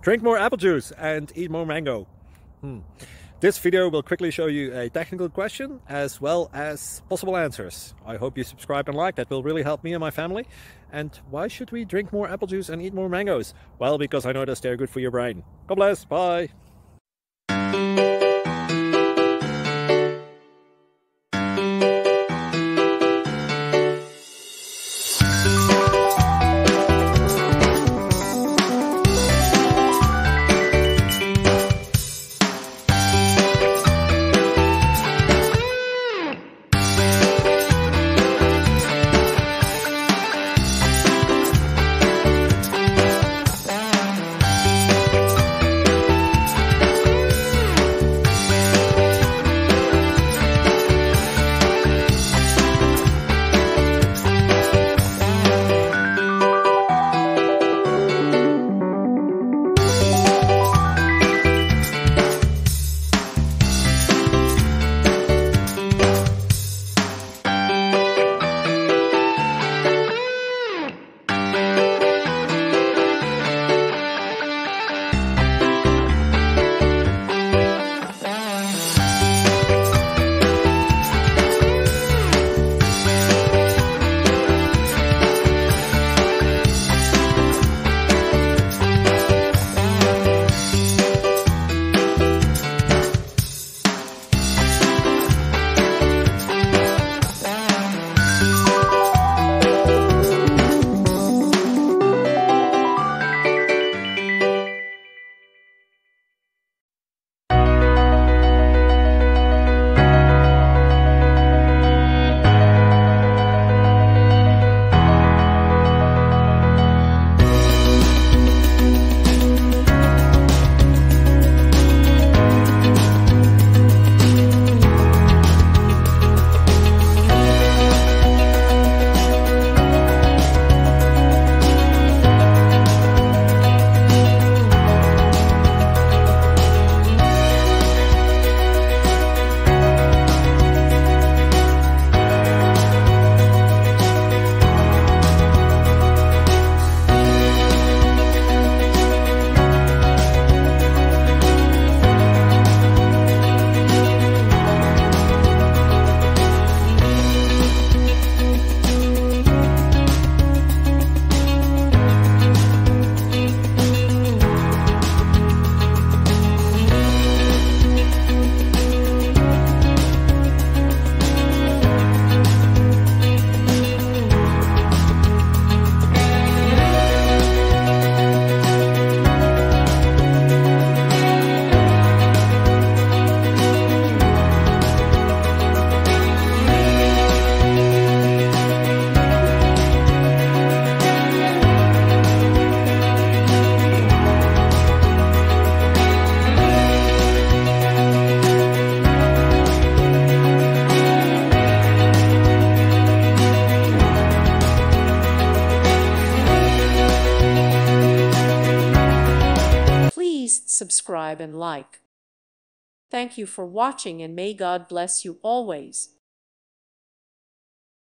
Drink more apple juice and eat more mango. This video will quickly show you a technical question as well as possible answers. I hope you subscribe and like, that will really help me and my family. And why should we drink more apple juice and eat more mangoes? Well, because I noticed they're good for your brain. God bless, bye! Subscribe and like. Thank you for watching, and may God bless you always.